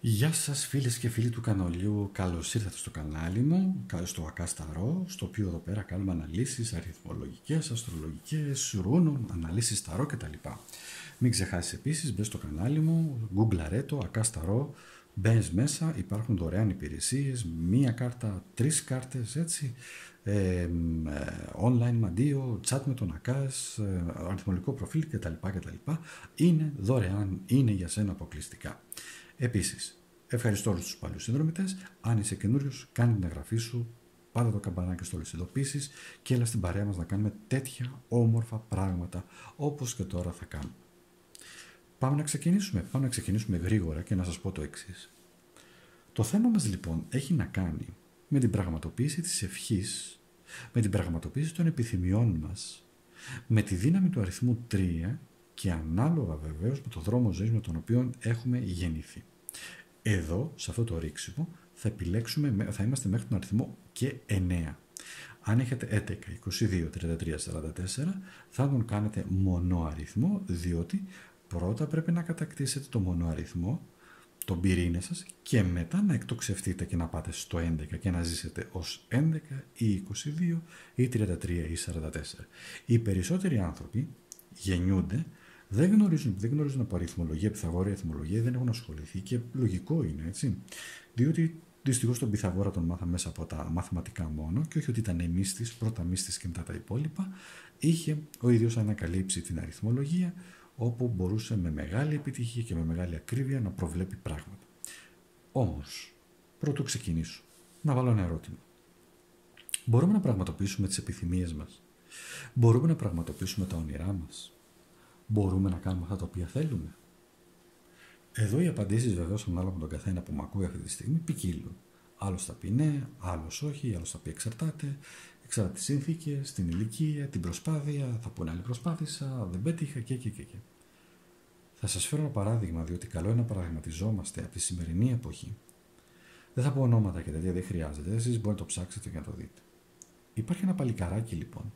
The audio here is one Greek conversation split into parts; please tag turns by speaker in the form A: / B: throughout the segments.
A: Γεια σας φίλες και φίλοι του καναλιού, καλώς ήρθατε στο κανάλι μου, στο Ακάσταρο, στο οποίο εδώ πέρα κάνουμε αναλύσεις αριθμολογικές, αστρολογικές, ρούνων, αναλύσεις ταρό κτλ. Μην ξεχάσεις επίσης, μπες στο κανάλι μου, γκουγκλαρέ το Ακάσταρο, μπες μέσα, υπάρχουν δωρεάν υπηρεσίες, μία κάρτα, 3 κάρτες, έτσι, online μαντίο, chat με τον Ακάς, αριθμολογικό προφίλ κτλ. Είναι δωρεάν, είναι για σένα αποκλειστικά. Επίσης, ευχαριστώ όλους τους παλιούς συνδρομητές. Αν είσαι καινούριος, κάνε την εγγραφή σου, πάρε το καμπανάκι στο όλες τις ειδοποιήσεις και έλα στην παρέα μας να κάνουμε τέτοια όμορφα πράγματα όπως και τώρα θα κάνουμε. Πάμε να ξεκινήσουμε γρήγορα και να σας πω το εξής. Το θέμα μας λοιπόν έχει να κάνει με την πραγματοποίηση της ευχής, με την πραγματοποίηση των επιθυμιών μας, με τη δύναμη του αριθμού 3 και ανάλογα βεβαίως με το δρόμο ζωής με τον οποίο έχουμε γεννηθεί. Εδώ, σε αυτό το ρίξιμο, θα είμαστε μέχρι τον αριθμό και 9. Αν έχετε 11, 22, 33, 44, θα τον κάνετε μονοαριθμό, διότι πρώτα πρέπει να κατακτήσετε το μονοαριθμό, τον πυρήνα σας, και μετά να εκτοξευτείτε και να πάτε στο 11 και να ζήσετε ως 11 ή 22 ή 33 ή 44. Οι περισσότεροι άνθρωποι γεννιούνται, δεν γνωρίζουν από αριθμολογία, Πυθαγόρια, αριθμολογία, δεν έχουν ασχοληθεί και λογικό είναι, έτσι. Διότι δυστυχώς τον Πυθαγόρα τον μάθαμε μέσα από τα μαθηματικά μόνο, και όχι ότι ήταν μύστης, πρώτα μύστης και μετά τα υπόλοιπα. Είχε ο ίδιος ανακαλύψει την αριθμολογία, όπου μπορούσε με μεγάλη επιτυχία και με μεγάλη ακρίβεια να προβλέπει πράγματα. Όμως, πρωτού ξεκινήσω, να βάλω ένα ερώτημα. Μπορούμε να πραγματοποιήσουμε τις επιθυμίες μας? Μπορούμε να πραγματοποιήσουμε τα όνειρά μας? Μπορούμε να κάνουμε αυτά τα οποία θέλουμε? Εδώ οι απαντήσεις βεβαίως ανάλογα με τον καθένα που με ακούει αυτή τη στιγμή ποικίλουν. Άλλος θα πει ναι, άλλος όχι, άλλος θα πει εξαρτάται τις συνθήκες, την ηλικία, την προσπάθεια, θα πούνε άλλη προσπάθησα, δεν πέτυχα και. Θα σας φέρω ένα παράδειγμα, διότι καλό είναι να παραδειγματιζόμαστε από τη σημερινή εποχή. Δεν θα πω ονόματα και τέτοια, δεν χρειάζεται, εσείς μπορείτε να το ψάξετε και να το δείτε. Υπάρχει ένα παλικαράκι λοιπόν,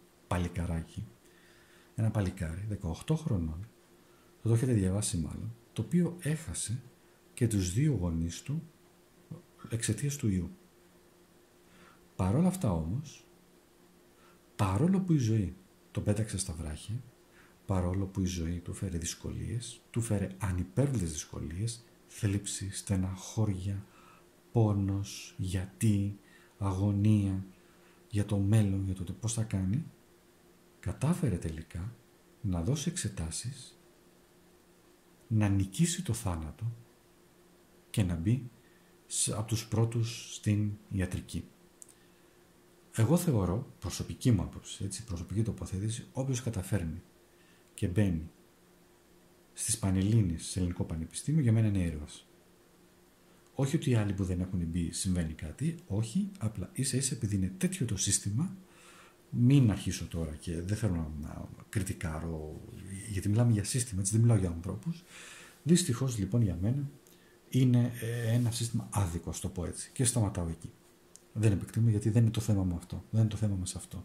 A: ένα παλικάρι 18 χρονών, το έχετε διαβάσει μάλλον, το οποίο έχασε και τους 2 γονείς του εξαιτίας του ιού. Παρόλα αυτά όμως, παρόλο που η ζωή τον πέταξε στα βράχια, παρόλο που η ζωή του φέρε δυσκολίες, του φέρε ανυπέρβλητες δυσκολίες, θλίψη, στεναχώρια, πόνος, γιατί, αγωνία, για το μέλλον, για το πώς θα κάνει, κατάφερε τελικά να δώσει εξετάσεις, να νικήσει το θάνατο και να μπει από τους πρώτους στην ιατρική. Εγώ θεωρώ, προσωπική μου άποψη, προσωπική τοποθέτηση, όποιος καταφέρνει και μπαίνει στις Πανελλήνιες, σε ελληνικό πανεπιστήμιο, για μένα είναι ήρωας. Όχι ότι οι άλλοι που δεν έχουν μπει συμβαίνει κάτι, όχι, απλά ίσα-ίσα επειδή είναι τέτοιο το σύστημα, μην αρχίσω τώρα και δεν θέλω να κριτικάρω, γιατί μιλάμε για σύστημα, έτσι, δεν μιλάω για ανθρώπους. Δυστυχώς λοιπόν για μένα είναι ένα σύστημα άδικο, το πω έτσι, και σταματάω εκεί. Δεν επεκτείνω γιατί δεν είναι το θέμα μου αυτό, δεν είναι το θέμα μας αυτό.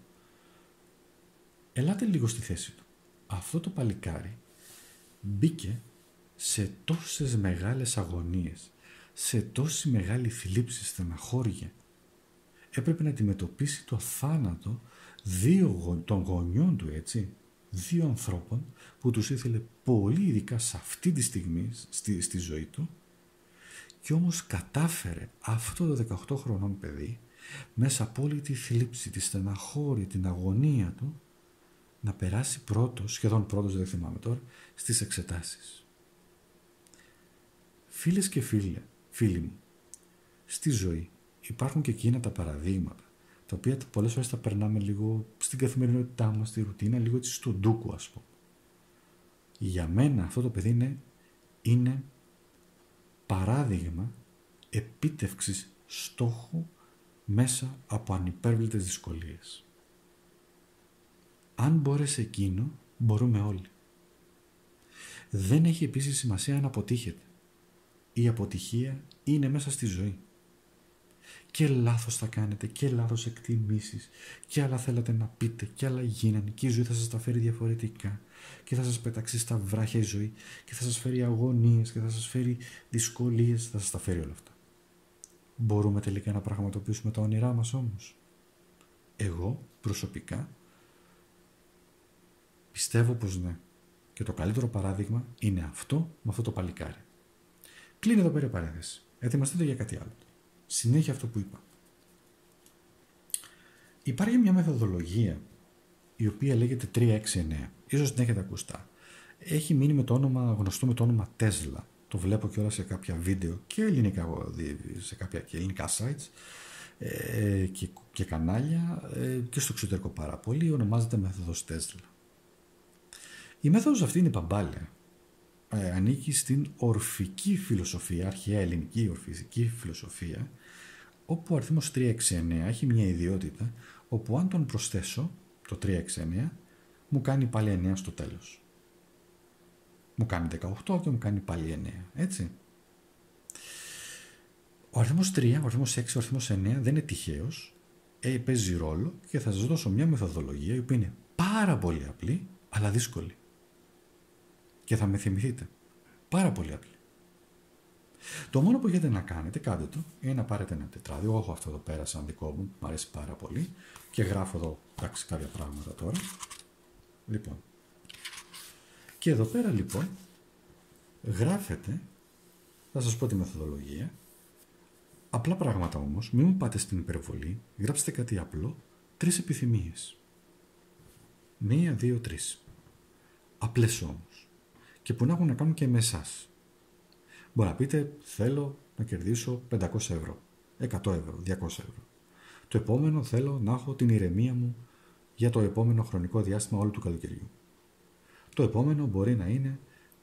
A: Ελάτε λίγο στη θέση του. Αυτό το παλικάρι μπήκε σε τόσες μεγάλες αγωνίες, σε τόση μεγάλη θλίψη, στεναχώρια. Έπρεπε να αντιμετωπίσει το θάνατο 2 των γονιών του, έτσι, 2 ανθρώπων που τους ήθελε πολύ, ειδικά σε αυτή τη στιγμή στη ζωή του, και όμως κατάφερε αυτό το 18 χρονών παιδί, μέσα από όλη τη θλίψη, τη στεναχώρια, την αγωνία του, να περάσει πρώτος, σχεδόν πρώτος, δεν θυμάμαι τώρα, στις εξετάσεις. Φίλες και φίλοι μου, στη ζωή υπάρχουν και εκείνα τα παραδείγματα, τα οποία πολλές φορές τα περνάμε λίγο στην καθημερινότητά μας, στη ρουτίνα, λίγο έτσι στον ντούκο, ας πούμε. Για μένα αυτό το παιδί είναι παράδειγμα επίτευξης στόχου μέσα από ανυπέρβλητες δυσκολίες. Αν μπόρεσε εκείνο, μπορούμε όλοι. Δεν έχει επίσης σημασία αν αποτύχετε. Η αποτυχία είναι μέσα στη ζωή. Και λάθος θα κάνετε και λάθος εκτιμήσεις και άλλα θέλατε να πείτε και άλλα γίνανε και η ζωή θα σας τα φέρει διαφορετικά και θα σας πετάξει στα βράχια η ζωή και θα σας φέρει αγωνίες και θα σας φέρει δυσκολίες, θα σας τα φέρει όλα αυτά. Μπορούμε τελικά να πραγματοποιήσουμε τα όνειρά μας όμως? Εγώ προσωπικά πιστεύω πως ναι. Και το καλύτερο παράδειγμα είναι αυτό με αυτό το παλικάρι. Κλείνει εδώ πέρα η παρένθεση. Ετοιμαστείτε για κάτι άλλο. Συνέχεια αυτό που είπα. Υπάρχει μια μεθοδολογία η οποία λέγεται 369. Ίσως την έχετε ακουστά. Έχει μείνει με το όνομα, γνωστό με το όνομα Tesla. Το βλέπω και όλα σε κάποια βίντεο και ελληνικά, σε κάποια και ελληνικά sites και κανάλια και στο εξωτερικό πάρα πολύ. Ονομάζεται μέθοδος Tesla. Η μέθοδος αυτή είναι παμπάλαια. Ανήκει στην ορφική φιλοσοφία, αρχαία ελληνική ορφική φιλοσοφία, όπου ο αριθμός 369 έχει μια ιδιότητα, όπου αν τον προσθέσω, το 369, μου κάνει πάλι 9 στο τέλος. Μου κάνει 18 και μου κάνει πάλι 9, έτσι. Ο αριθμός 3, ο αριθμός 6, ο αριθμός 9 δεν είναι τυχαίος, παίζει ρόλο και θα σας δώσω μια μεθοδολογία η οποία είναι πάρα πολύ απλή, αλλά δύσκολη. Και θα με θυμηθείτε. Πάρα πολύ απλή. Το μόνο που έχετε να κάνετε, κάντε το, είναι να πάρετε ένα τετράδιο. Εγώ έχω αυτό εδώ πέρα σαν δικό μου, μου αρέσει πάρα πολύ. Και γράφω εδώ, εντάξει, κάποια πράγματα τώρα. Λοιπόν. Και εδώ πέρα λοιπόν, γράφετε, θα σας πω τη μεθοδολογία. Απλά πράγματα όμως, μην μου πάτε στην υπερβολή, γράψτε κάτι απλό, 3 επιθυμίες. 1, 2, 3. Απλές όμως. Και που να έχουν να κάνουν και με εσάς. Μπορεί να πείτε, θέλω να κερδίσω 500 ευρώ, 100 ευρώ, 200 ευρώ. Το επόμενο θέλω να έχω την ηρεμία μου για το επόμενο χρονικό διάστημα όλου του καλοκαιριού. Το επόμενο μπορεί να είναι,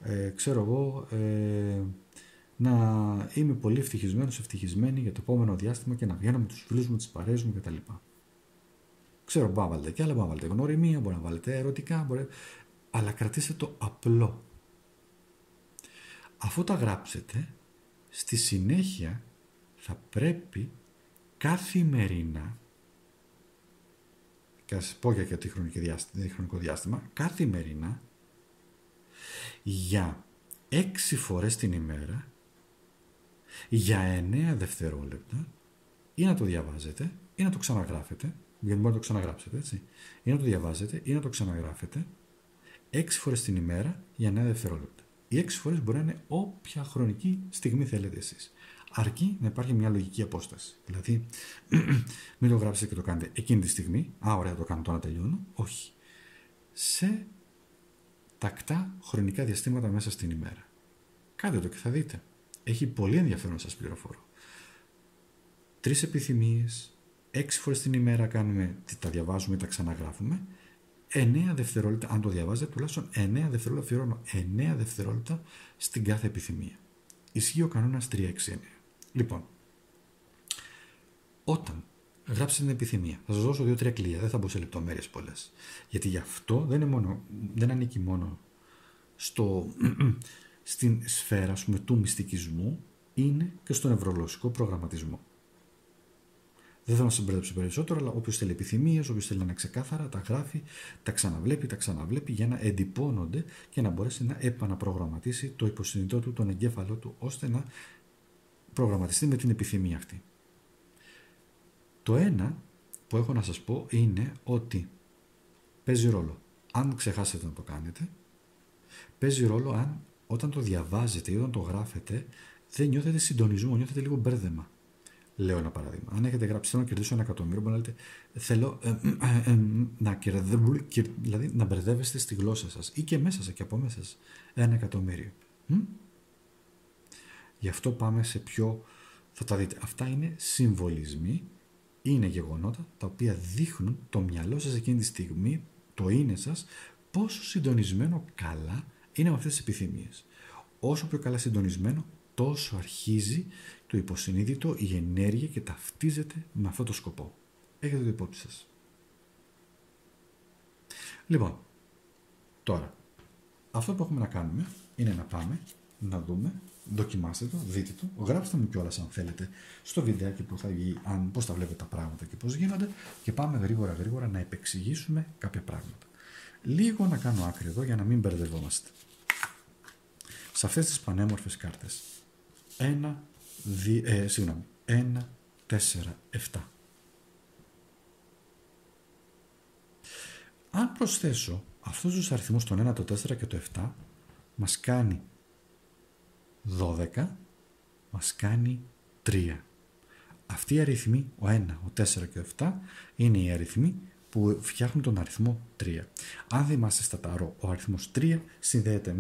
A: να είμαι πολύ ευτυχισμένος, ευτυχισμένη για το επόμενο διάστημα και να βγαίνω με τους φίλους μου, τις παρέες μου κτλ. Ξέρω, μπορεί να βάλετε κι άλλα, μπορεί να βάλετε γνωριμία, μπορεί να βάλετε ερωτικά, αλλά κρατήστε το απλό. Αφού τα γράψετε, στη συνέχεια θα πρέπει καθημερινά, και ας πω για το χρονικό διάστημα, καθημερινά για 6 φορές την ημέρα, για 9 δευτερόλεπτα, ή να το διαβάζετε ή να το ξαναγράφετε, γιατί μπορεί να το ξαναγράψετε, έτσι, ή να το διαβάζετε ή να το ξαναγράφετε 6 φορές την ημέρα για 9 δευτερόλεπτα. Οι 6 φορές μπορεί να είναι όποια χρονική στιγμή θέλετε εσείς. Αρκεί να υπάρχει μια λογική απόσταση. Δηλαδή, μην το γράψετε και το κάνετε εκείνη τη στιγμή. Ωραία, το κάνω τώρα να τελειώνω. Όχι. Σε τακτά χρονικά διαστήματα μέσα στην ημέρα. Κάντε το και θα δείτε. Έχει πολύ ενδιαφέρον να σας πληροφορώ. 3 επιθυμίες, 6 φορές την ημέρα κάνουμε, τα διαβάζουμε ή τα ξαναγράφουμε. 9 δευτερόλεπτα, αν το διαβάζετε, τουλάχιστον 9 δευτερόλεπτα αφιερώνω 9 δευτερόλεπτα στην κάθε επιθυμία. Ισχύει ο κανόνας 369. Λοιπόν, όταν γράψετε την επιθυμία, θα σας δώσω 2-3 κλειδιά, δεν θα μπω σε λεπτομέρειες πολλές. Γιατί γι' αυτό δεν ανήκει μόνο στην σφαίρα του μυστικισμού, είναι και στον νευρολογικό προγραμματισμό. Δεν θέλω να σας μπερδέψω περισσότερο, αλλά όποιος θέλει επιθυμίες, όποιος θέλει να είναι ξεκάθαρα, τα γράφει, τα ξαναβλέπει για να εντυπώνονται και να μπορέσει να επαναπρογραμματίσει το υποσυνείδητό του, τον εγκέφαλό του, ώστε να προγραμματιστεί με την επιθυμία αυτή. Το ένα που έχω να σας πω είναι ότι παίζει ρόλο. Αν ξεχάσετε να το κάνετε, παίζει ρόλο αν όταν το διαβάζετε ή όταν το γράφετε δεν νιώθετε συντονισμό, νιώθετε λίγο μπέρδεμα. Λέω ένα παράδειγμα. Αν έχετε γράψει θέλω να κερδίσω 1 εκατομμύριο, μπορεί να λέτε θέλω δηλαδή να μπερδεύεστε στη γλώσσα σας ή και μέσα σας και από μέσα σας 1 εκατομμύριο. Γι' αυτό πάμε σε πιο... Θα τα δείτε. Αυτά είναι συμβολισμοί, είναι γεγονότα τα οποία δείχνουν το μυαλό σας εκείνη τη στιγμή, το είναι σας, πόσο συντονισμένο καλά είναι με αυτές τις επιθυμίες. Όσο πιο καλά συντονισμένο, τόσο αρχίζει το υποσυνείδητο, η ενέργεια και ταυτίζεται με αυτό το σκοπό. Έχετε το υπόψη σας. Λοιπόν, τώρα, αυτό που έχουμε να κάνουμε είναι να πάμε, να δούμε, δοκιμάστε το, δείτε το, γράψτε μου κιόλας αν θέλετε στο βιντεάκι που θα βγει, πώς τα βλέπετε τα πράγματα και πώς γίνονται και πάμε γρήγορα να επεξηγήσουμε κάποια πράγματα. Λίγο να κάνω άκρη εδώ για να μην μπερδευόμαστε. Σε αυτές τις πανέμορφες κάρτες. 1, 4, 7. Αν προσθέσω αυτούς τους αριθμούς, τον 1, το 4 και το 7, μας κάνει 12, μας κάνει 3. Αυτοί οι αριθμοί, ο 1, ο 4 και ο 7, είναι οι αριθμοί που φτιάχνουν τον αριθμό 3. Αν θυμάστε στα ταρό, ο αριθμός 3 συνδέεται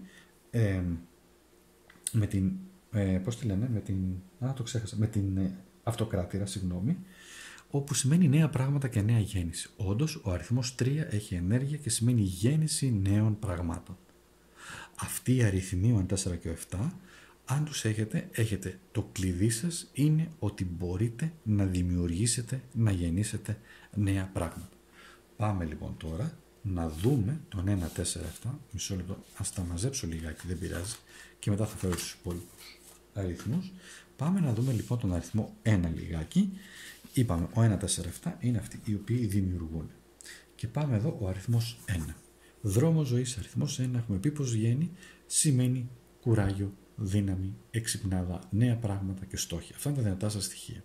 A: με την αυτοκράτηρα, όπου σημαίνει νέα πράγματα και νέα γέννηση. Όντως, ο αριθμός 3 έχει ενέργεια και σημαίνει γέννηση νέων πραγμάτων. Αυτοί οι αριθμοί, ο 4 και ο 7, αν τους έχετε το κλειδί σας είναι ότι μπορείτε να δημιουργήσετε, να γεννήσετε νέα πράγματα. Πάμε λοιπόν τώρα να δούμε τον 1, 4, 7, μισό λεπτό, ας τα μαζέψω λιγάκι, δεν πειράζει, και μετά θα φέρω τους υπόλοιπους αριθμούς. Πάμε να δούμε λοιπόν τον αριθμό 1 λιγάκι. Είπαμε, ο 1, 4, 7 είναι αυτοί οι οποίοι δημιουργούν. Και πάμε εδώ, ο αριθμός 1. Δρόμο ζωής, αριθμός 1, έχουμε πει πως βγαίνει, σημαίνει κουράγιο, δύναμη, εξυπνάδα, νέα πράγματα και στόχοι. Αυτά είναι τα δυνατά σας στοιχεία.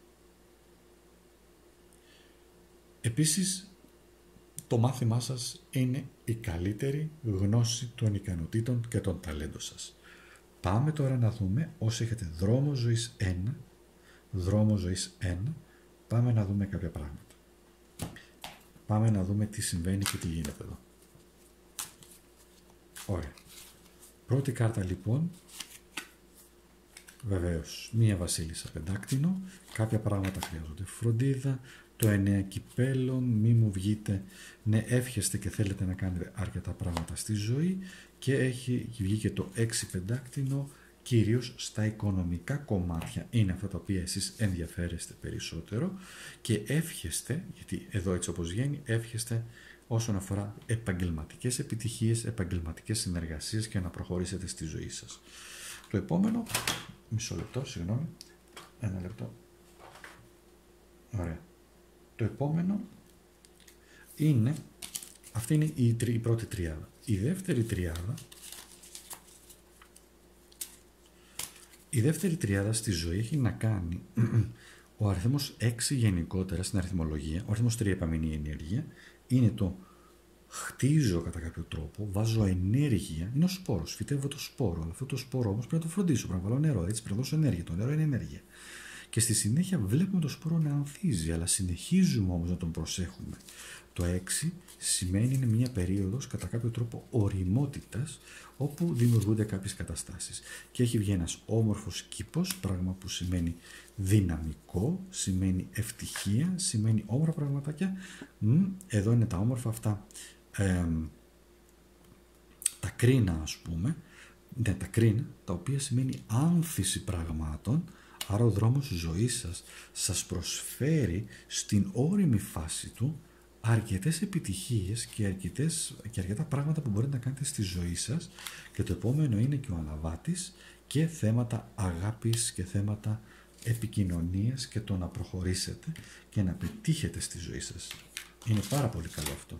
A: Επίσης, το μάθημά σας είναι η καλύτερη γνώση των ικανοτήτων και των ταλέντων σας. Πάμε τώρα να δούμε, όσοι έχετε δρόμο ζωής 1, δρόμο ζωής 1, πάμε να δούμε κάποια πράγματα. Πάμε να δούμε τι συμβαίνει και τι γίνεται εδώ. Ωραία. Πρώτη κάρτα λοιπόν, βεβαίως, μία βασίλισσα πεντάκτηνο, κάποια πράγματα χρειάζονται φροντίδα, το 9 κυπέλων, μη μου βγείτε, ναι, εύχεστε και θέλετε να κάνετε αρκετά πράγματα στη ζωή, και έχει βγει και το 6 πεντάκτηνο, κυρίως στα οικονομικά κομμάτια είναι αυτά τα οποία εσείς ενδιαφέρεστε περισσότερο, και εύχεστε, γιατί εδώ έτσι όπως βγαίνει, εύχεστε όσον αφορά επαγγελματικές επιτυχίες, επαγγελματικές συνεργασίες και να προχωρήσετε στη ζωή σας. Το επόμενο, μισό λεπτό, συγγνώμη, ένα λεπτό. Ωραία. Το επόμενο είναι, αυτή είναι η πρώτη τριάδα. Η δεύτερη τριάδα στη ζωή έχει να κάνει ο αριθμός 6 γενικότερα στην αριθμολογία, ο αριθμός 3 επαμεινή ενέργεια, είναι το χτίζω κατά κάποιο τρόπο, βάζω ενέργεια, είναι ο σπόρος, φυτεύω το σπόρο, αλλά αυτό το σπόρο όμως πρέπει να το φροντίσω, πρέπει να βάλω νερό, έτσι πρέπει να δώσω ενέργεια, το νερό είναι ενέργεια. Και στη συνέχεια βλέπουμε το σπόρο να ανθίζει, αλλά συνεχίζουμε όμως να τον προσέχουμε. Το 6 σημαίνει είναι μια περίοδος κατά κάποιο τρόπο ωριμότητας, όπου δημιουργούνται κάποιες καταστάσεις. Και έχει βγει ένας όμορφος κήπος, πράγμα που σημαίνει δυναμικό, σημαίνει ευτυχία, σημαίνει όμορφα πραγματάκια. Εδώ είναι τα όμορφα αυτά, τα κρίνα ας πούμε, ναι, τα κρίνα, τα οποία σημαίνει άνθηση πραγμάτων. Άρα ο δρόμος ζωής σας προσφέρει στην ώριμη φάση του αρκετές επιτυχίες και αρκετά πράγματα που μπορείτε να κάνετε στη ζωή σας, και το επόμενο είναι και ο αναβάτης και θέματα αγάπης και θέματα επικοινωνίας και το να προχωρήσετε και να πετύχετε στη ζωή σας. Είναι πάρα πολύ καλό αυτό.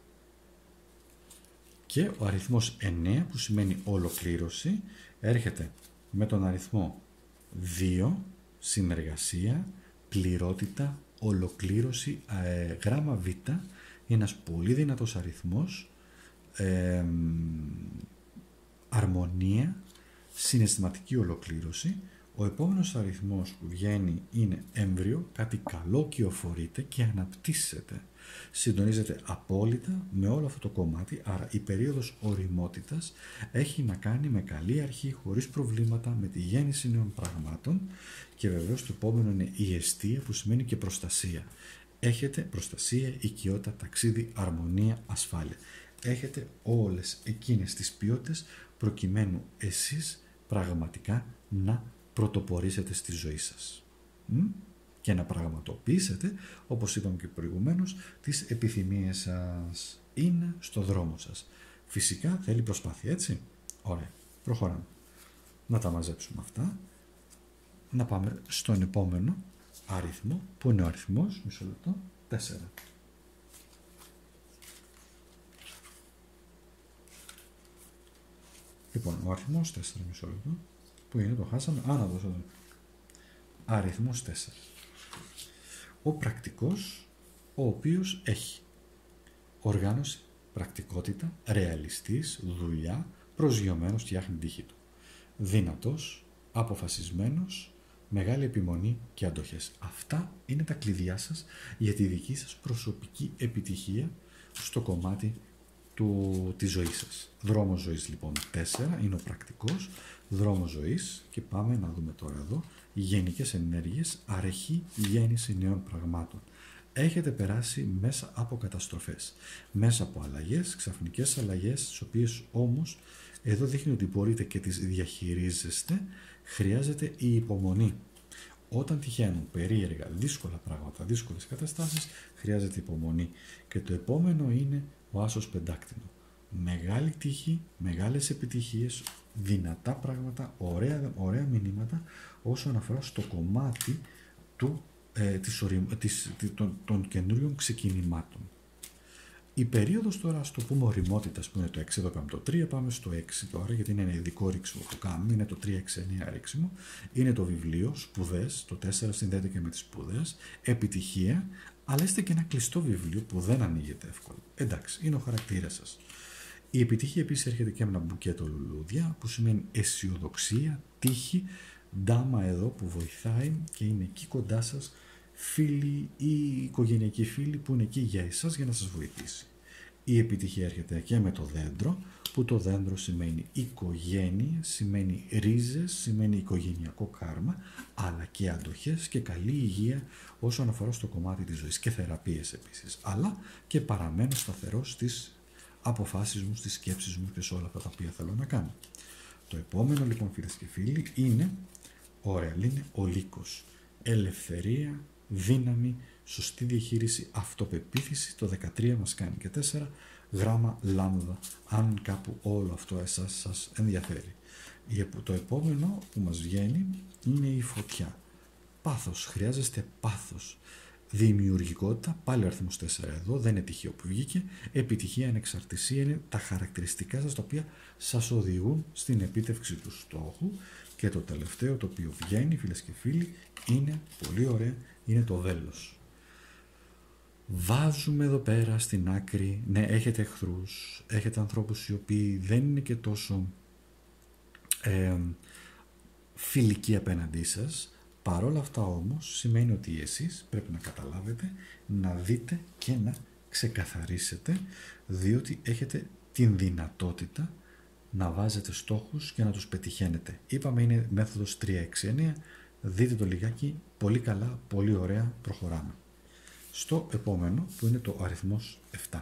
A: Και ο αριθμός 9 που σημαίνει ολοκλήρωση έρχεται με τον αριθμό 2, συνεργασία, πληρότητα, ολοκλήρωση, γράμμα Β, ένας πολύ δυνατός αριθμός, αρμονία, συναισθηματική ολοκλήρωση. Ο επόμενος αριθμός που βγαίνει είναι έμβριο, κάτι καλό κυοφορείται και αναπτύσσεται. Συντονίζεται απόλυτα με όλο αυτό το κομμάτι, άρα η περίοδος ωριμότητας έχει να κάνει με καλή αρχή, χωρίς προβλήματα, με τη γέννηση νέων πραγμάτων, και βεβαίως το επόμενο είναι η εστία που σημαίνει και προστασία. Έχετε προστασία, οικειότητα, ταξίδι, αρμονία, ασφάλεια. Έχετε όλες εκείνες τις ποιότητες προκειμένου εσείς πραγματικά να πρωτοπορήσετε στη ζωή σας και να πραγματοποιήσετε, όπως είπαμε και προηγουμένως, τις επιθυμίες σας. Είναι στο δρόμο σας. Φυσικά θέλει προσπάθεια, έτσι. Ωραία, προχωράμε. Να τα μαζέψουμε αυτά. Να πάμε στον επόμενο αριθμό, που είναι ο αριθμός, μισό λεπτό, 4. Λοιπόν, ο αριθμός 4, μισό λεπτό, που είναι, το χάσαμε, να δώσω εδώ. Αριθμός 4. Ο πρακτικός, ο οποίος έχει οργάνωση, πρακτικότητα, ρεαλιστής, δουλειά, προσγειωμένος, φτιάχνει την τύχη του. Δυνατός, αποφασισμένος, μεγάλη επιμονή και αντοχές. Αυτά είναι τα κλειδιά σας για τη δική σας προσωπική επιτυχία στο κομμάτι της ζωής σας. Δρόμος ζωής λοιπόν 4 είναι ο πρακτικός, δρόμος ζωής, και πάμε να δούμε τώρα εδώ γενικές ενέργειες, αρχή γέννηση νέων πραγμάτων. Έχετε περάσει μέσα από καταστροφές, μέσα από αλλαγές, ξαφνικές αλλαγές, τις οποίες όμως εδώ δείχνει ότι μπορείτε και τις διαχειρίζεστε. Χρειάζεται η υπομονή. Όταν τυχαίνουν περίεργα, δύσκολα πράγματα, δύσκολες καταστάσεις, χρειάζεται υπομονή. Και το επόμενο είναι ο άσος πεντάκτηνο. Μεγάλη τύχη, μεγάλες επιτυχίες, δυνατά πράγματα, ωραία μηνύματα όσον αφορά στο κομμάτι των καινούριων ξεκινημάτων. Η περίοδος τώρα, ας το πούμε, οριμότητας, που είναι το 6, εδώ πάμε το 3, πάμε στο 6 τώρα, γιατί είναι ένα ειδικό ρίξιμο που κάνουμε, είναι το 3-6-9 ρίξιμο, είναι το βιβλίο, σπουδές, το 4 συνδέεται και με τις σπουδές, επιτυχία, αλλά είστε και ένα κλειστό βιβλίο που δεν ανοίγεται εύκολα. Εντάξει, είναι ο χαρακτήρας σας. Η επιτυχία επίσης έρχεται και με ένα μπουκέτο λουλούδια, που σημαίνει αισιοδοξία, τύχη, ντάμα εδώ που βοηθάει και είναι εκεί κοντά σας, φίλοι ή οικογενειακοί φίλοι που είναι εκεί για εσάς για να σας βοηθήσει. Η επιτυχία έρχεται και με το δέντρο, που το δέντρο σημαίνει οικογένεια, σημαίνει ρίζες, σημαίνει οικογενειακό κάρμα, αλλά και αντοχές και καλή υγεία όσον αφορά στο κομμάτι της ζωής, και θεραπείες επίσης, αλλά και παραμένω σταθερός στις αποφάσεις μου, στις σκέψεις μου και σε όλα αυτά τα οποία θέλω να κάνω. Το επόμενο λοιπόν, φίλες και φίλοι, είναι ο λύκος. Ελευθερία, δύναμη, σωστή διαχείριση, αυτοπεποίθηση. Το 13 μας κάνει και 4 γράμμα λάμδα, αν κάπου όλο αυτό εσάς σας ενδιαφέρει. Το επόμενο που μας βγαίνει είναι η φωτιά. Πάθος, χρειάζεστε πάθος. Δημιουργικότητα, πάλι ο αριθμός 4 εδώ, δεν είναι τυχαίο που βγήκε. Επιτυχία, ανεξαρτησία είναι τα χαρακτηριστικά σας τα οποία σας οδηγούν στην επίτευξη του στόχου. Και το τελευταίο το οποίο βγαίνει, φίλες και φίλοι, είναι πολύ ωραία, είναι το βέλος. Βάζουμε εδώ πέρα στην άκρη, ναι, έχετε εχθρούς, έχετε ανθρώπους οι οποίοι δεν είναι και τόσο φιλικοί απέναντί σας. Παρόλα αυτά όμως σημαίνει ότι εσείς πρέπει να καταλάβετε, να δείτε και να ξεκαθαρίσετε, διότι έχετε την δυνατότητα να βάζετε στόχους και να τους πετυχαίνετε. Είπαμε είναι μέθοδος 3-6-9, δείτε το λιγάκι, πολύ καλά, πολύ ωραία, προχωράμε. Στο επόμενο που είναι το αριθμός 7.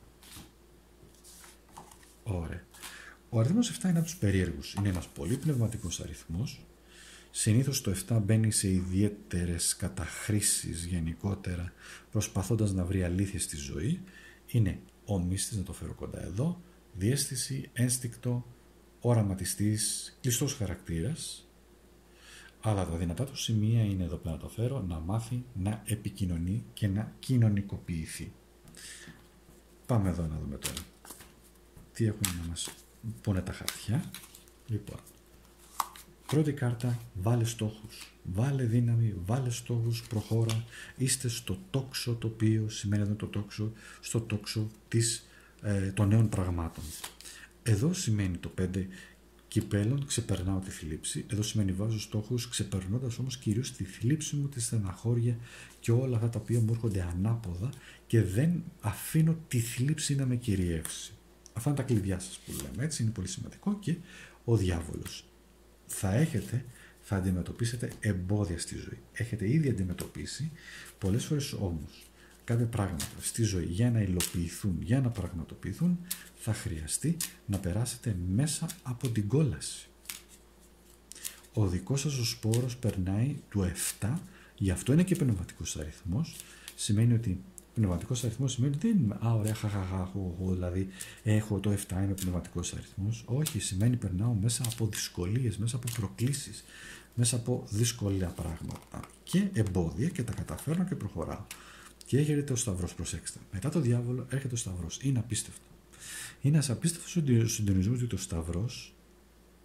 A: Ωραία. Ο αριθμός 7 είναι από τους περίεργους. Είναι ένας πολύ πνευματικός αριθμός. Συνήθως το 7 μπαίνει σε ιδιαίτερες καταχρήσεις γενικότερα, προσπαθώντας να βρει αλήθεια στη ζωή. Είναι ο μύστης, να το φέρω κοντά εδώ, διαίσθηση, ένστικτο, οραματιστής, κλειστός χαρακτήρας. Αλλά τα δυνατά του σημεία είναι εδώ πέρα να το φέρω, να μάθει, να επικοινωνεί και να κοινωνικοποιηθεί. Πάμε εδώ να δούμε τώρα τι έχουν να μας πούνε τα χαρτιά. Λοιπόν, πρώτη κάρτα, βάλε στόχους, βάλε δύναμη, βάλε στόχους, προχώρα. Είστε στο τόξο, το οποίο σημαίνει εδώ το τόξο, στο τόξο των νέων πραγμάτων. Εδώ σημαίνει το 5 κυπέλων, ξεπερνάω τη θλίψη. Εδώ σημαίνει βάζω στόχους, ξεπερνώντας όμως κυρίως τη θλίψη μου, τη στεναχώρια και όλα αυτά τα οποία μου έρχονται ανάποδα και δεν αφήνω τη θλίψη να με κυριεύσει. Αυτά είναι τα κλειδιά σας που λέμε, έτσι, είναι πολύ σημαντικό. Και ο διάβολος. Θα αντιμετωπίσετε εμπόδια στη ζωή. Έχετε ήδη αντιμετωπίσει πολλές φορές όμως κάποια πράγματα στη ζωή για να υλοποιηθούν, για να πραγματοποιηθούν, θα χρειαστεί να περάσετε μέσα από την κόλαση. Ο δικός σας ο σπόρος περνάει του 7, γι' αυτό είναι και πνευματικός αριθμός. Σημαίνει ότι πνευματικός αριθμός σημαίνει ότι δεν είναι ωραία, δηλαδή έχω το 7, είναι πνευματικός αριθμός. Όχι, σημαίνει περνάω μέσα από δυσκολίες, μέσα από προκλήσεις, μέσα από δύσκολα πράγματα και εμπόδια και τα καταφέρνω και προχωράω. Και έρχεται ο Σταυρός, προσέξτε. Μετά το διάβολο έρχεται ο Σταυρός. Είναι απίστευτο. Είναι ένας απίστευτος συντονισμός, ότι ο Σταυρός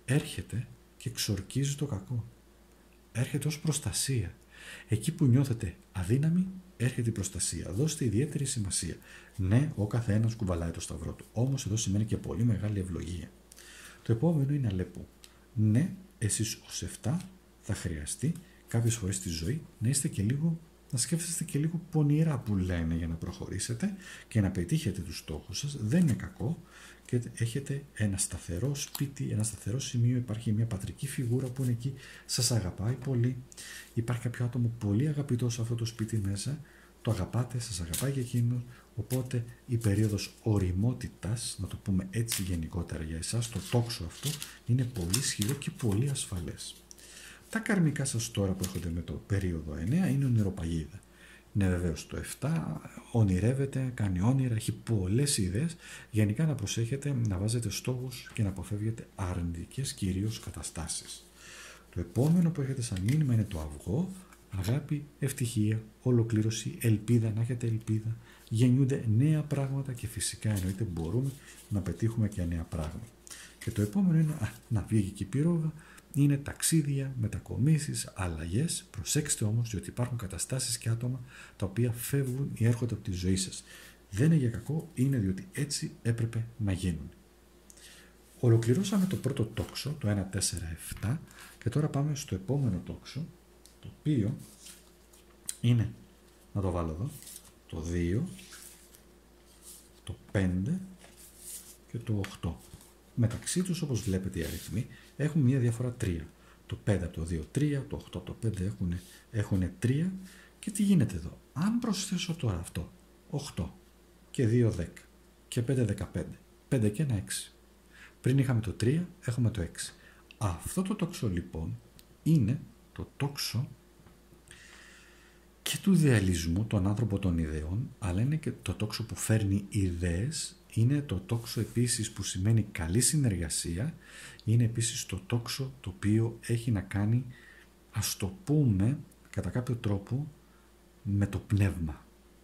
A: έρχεται και εξορκίζει το κακό. Έρχεται ως προστασία. Εκεί που νιώθετε αδύναμοι, έρχεται η προστασία. Δώστε ιδιαίτερη σημασία. Ναι, ο καθένας κουβαλάει το σταυρό του. Όμως εδώ σημαίνει και πολύ μεγάλη ευλογία. Το επόμενο είναι Αλέππο. Ναι, εσείς ως 7 θα χρειαστεί κάποιες φορές στη ζωή να είστε και λίγο, να σκέφτεστε και λίγο πονηρά που λένε για να προχωρήσετε και να πετύχετε τους στόχους σας. Δεν είναι κακό και έχετε ένα σταθερό σπίτι, ένα σταθερό σημείο. Υπάρχει μια πατρική φιγούρα που είναι εκεί, σας αγαπάει πολύ. Υπάρχει κάποιο άτομο πολύ αγαπητό σε αυτό το σπίτι μέσα. Το αγαπάτε, σας αγαπάει και εκείνος. Οπότε η περίοδος οριμότητας, να το πούμε έτσι γενικότερα για εσάς, το τόξο αυτό είναι πολύ ισχυρό και πολύ ασφαλές. Τα καρμικά σας τώρα που έχετε με το περίοδο 9 είναι ονειροπαγίδα. Ναι, βεβαίως το 7 ονειρεύεται, κάνει όνειρα, έχει πολλές ιδέες. Γενικά να προσέχετε να βάζετε στόχους και να αποφεύγετε αρνητικές κυρίως καταστάσεις. Το επόμενο που έχετε σαν μήνυμα είναι το αυγό. Αγάπη, ευτυχία, ολοκλήρωση, ελπίδα, να έχετε ελπίδα. Γεννιούνται νέα πράγματα και φυσικά εννοείται μπορούμε να πετύχουμε και νέα πράγματα. Και το επόμενο είναι, να βγει και η πυρόβα, είναι ταξίδια, μετακομίσεις, αλλαγές. Προσέξτε όμως διότι υπάρχουν καταστάσεις και άτομα τα οποία φεύγουν ή έρχονται από τη ζωή σας. Δεν είναι για κακό, είναι διότι έτσι έπρεπε να γίνουν. Ολοκληρώσαμε το πρώτο τόξο, το 1, 4, 7 και τώρα πάμε στο επόμενο τόξο, το οποίο είναι, να το βάλω εδώ, το 2, το 5 και το 8. Μεταξύ τους, όπως βλέπετε οι αριθμοί, έχουν μια διαφορά 3. Το 5 από το 2, 3, το 8 από το 5 έχουν 3. Και τι γίνεται εδώ? Αν προσθέσω τώρα αυτό, 8 και 2, 10 και 5, 15, 5 και 1, 6. Πριν είχαμε το 3, έχουμε το 6. Αυτό το τόξο λοιπόν είναι το τόξο και του ιδεαλισμού, τον άνθρωπο των ιδεών, αλλά είναι και το τόξο που φέρνει ιδέες. Είναι το τόξο επίσης που σημαίνει καλή συνεργασία. Είναι επίσης το τόξο το οποίο έχει να κάνει, ας το πούμε, κατά κάποιο τρόπο με το πνεύμα.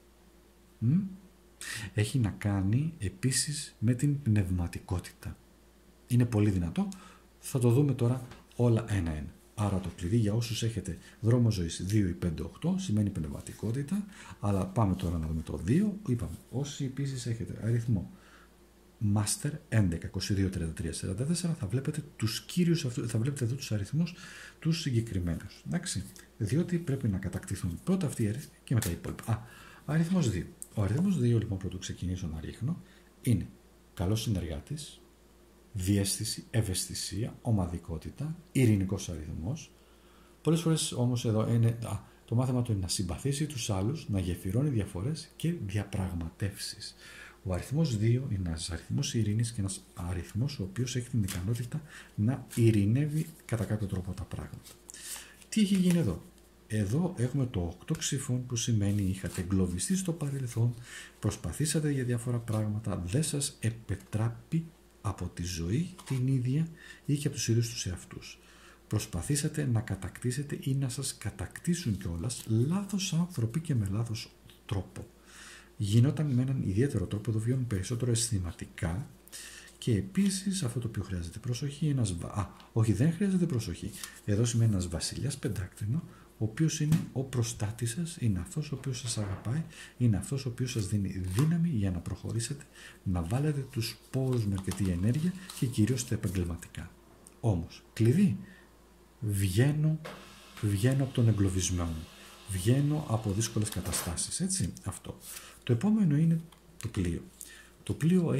A: Έχει να κάνει επίσης με την πνευματικότητα. Είναι πολύ δυνατό. Θα το δούμε τώρα όλα ένα-ένα. Άρα το κλειδί για όσους έχετε δρόμο ζωής 2 ή 5, 8 σημαίνει πνευματικότητα. Αλλά πάμε τώρα να δούμε το 2. Είπαμε, όσοι επίσης έχετε αριθμό Master 11, 22, 33, 44 θα βλέπετε τους κύριους, θα βλέπετε εδώ τους αριθμούς τους συγκεκριμένους. Εντάξει, διότι πρέπει να κατακτηθούν πρώτα αυτοί οι αριθμοί και μετά οι υπόλοιποι. Αριθμός 2. Ο αριθμός 2 λοιπόν πρώτο ξεκινήσω να ρίχνω είναι καλός συνεργάτης, διαίσθηση, ευαισθησία, ομαδικότητα, ειρηνικός αριθμός. Πολλές φορές όμως εδώ είναι το μάθημα του είναι να συμπαθήσει τους άλλους, να γεφυρώνει διαφορές και διαπραγματεύσεις. Ο αριθμός 2 είναι ένας αριθμός ειρήνης και ένας αριθμός ο οποίος έχει την ικανότητα να ειρηνεύει κατά κάποιο τρόπο τα πράγματα. Τι έχει γίνει εδώ? Εδώ έχουμε το 8 ξυφών που σημαίνει είχατε εγκλωβιστεί στο παρελθόν, προσπαθήσατε για διάφορα πράγματα, δεν σας επετράπει από τη ζωή την ίδια ή και από τους ίδιους τους εαυτούς. Προσπαθήσατε να κατακτήσετε ή να σας κατακτήσουν κιόλας λάθος άνθρωποι και με λάθος τρόπο. Γινόταν με έναν ιδιαίτερο τρόπο, το βιώνουν περισσότερο αισθηματικά και επίσης αυτό το οποίο χρειάζεται προσοχή, όχι δεν χρειάζεται προσοχή. Εδώ σημαίνει ένας βασιλιάς πεντάκτηνο, ο οποίος είναι ο προστάτης σας, είναι αυτός ο οποίος σας αγαπάει, είναι αυτός ο οποίος σας δίνει δύναμη για να προχωρήσετε, να βάλετε τους πόρους με αρκετή ενέργεια και κυρίως τα επαγγελματικά. Όμως, κλειδί, βγαίνω από τον εγκλωβισμό μου, βγαίνω από δύσκολες καταστάσεις, έτσι, αυτό. Το επόμενο είναι το πλοίο. Το πλοίο